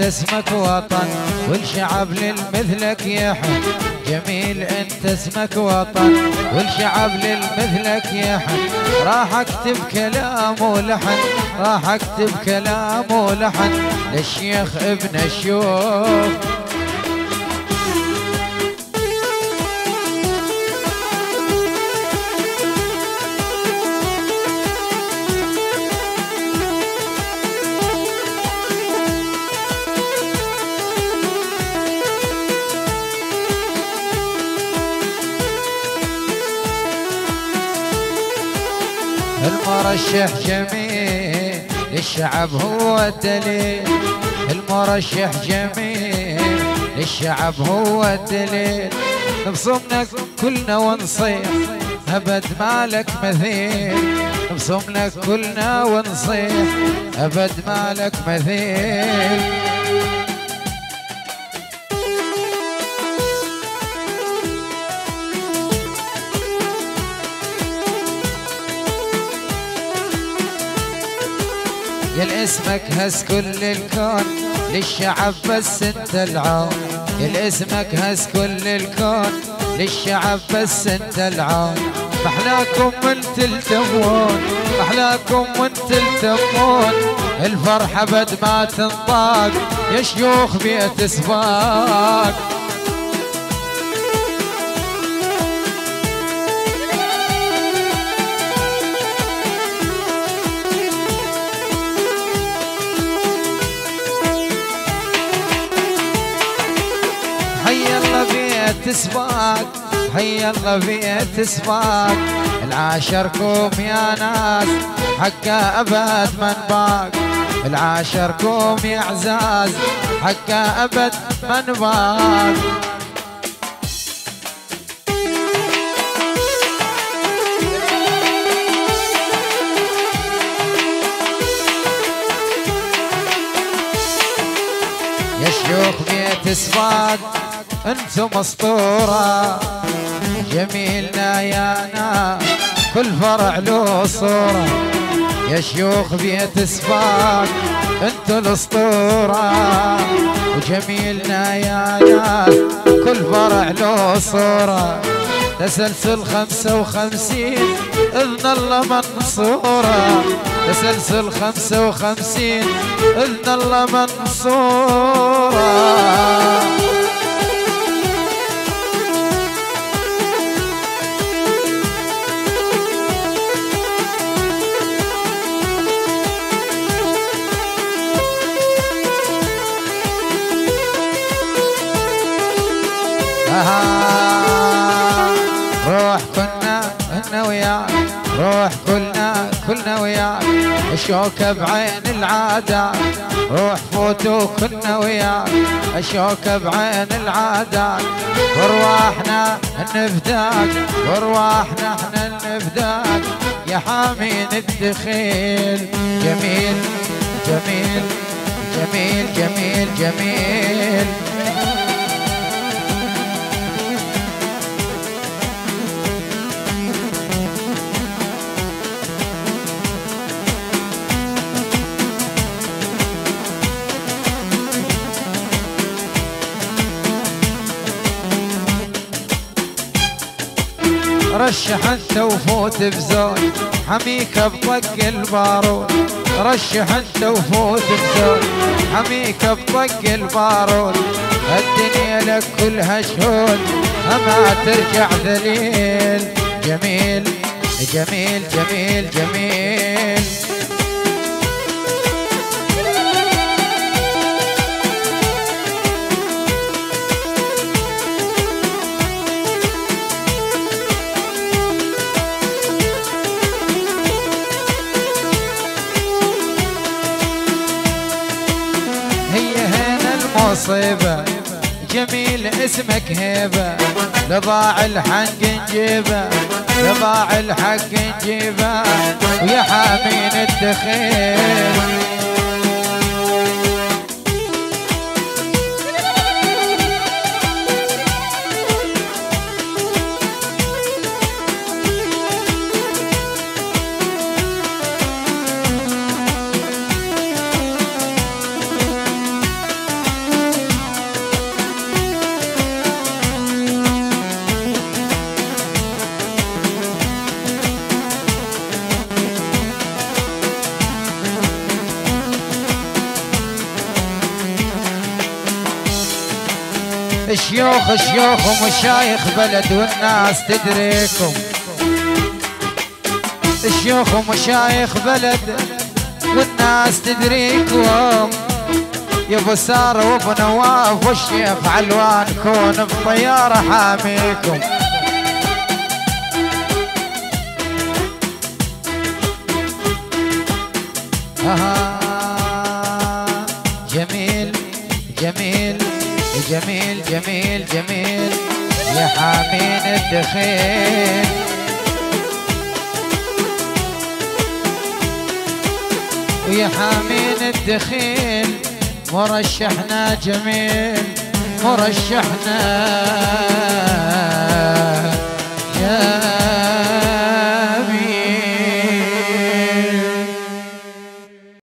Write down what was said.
اسمك وطن والشعب للمثلك يحن. جميل انت اسمك وطن والشعب للمثلك يحن. راح اكتب كلام ولحن، راح اكتب كلام ولحن للشيخ ابن الشيوخ. المرشح جميل للشعب هو الدليل. المرشح جميل للشعب هو الدليل. نبصمنا كلنا ونصيح أبد مالك مثيل. نبصمنا كلنا ونصيح أبد مالك مثيل. يا اسمك هز كل الكون للشعب بس انت العون. يا اسمك هز كل الكون للشعب بس انت العون. محلاكم من تلتمون، محلاكم من تلتمون. الفرحة بد ما تنطاق يا شيوخ بيت سباق. سباق هيا الله بيت سباق. العاشركم يا ناس حقا ابد من باق. العاشركم يا عزاز حقا ابد من باق. يا شيوخ بيت سباق انتم اسطورة. جميلنا يا ناس كل فرع له صورة. يا شيوخ بيت سباق انتم الاسطورة. وجميلنا يا ناس كل فرع له صورة. تسلسل 55 اذن الله منصورة. تسلسل 55 اذن الله منصورة. روح كنا وياك، روح كلنا وياك. الشوكة بعين العادات روح فوتوا كنا وياك. الشوكة بعين العادات وارواحنا نفداك، وارواحنا احنا نفداك يا حامين الدخيل. جميل جميل جميل جميل جميل. رشح انت وفوت بزول حميك بطق البارود. رشح انت وفوت بزول حميك بطق البارود. الدنيا لك كلها شهود اما ترجع ذليل. جميل جميل جميل جميل. مصيبة جميل اسمك هيبة. لضاع الحق نجيبه، لضاع الحق نجيبه ويا حامين الدخيل. شيوخ ومشايخ بلد والناس تدريكم، شيوخ ومشايخ بلد والناس تدريكم، يا ابو ساره وابو نواف والشيخ علوان كون بطياره حاميكم. جميل جميل جميل جميل جميل يا حامين الدخيل، ويا حامين الدخيل مرشحنا جميل مرشحنا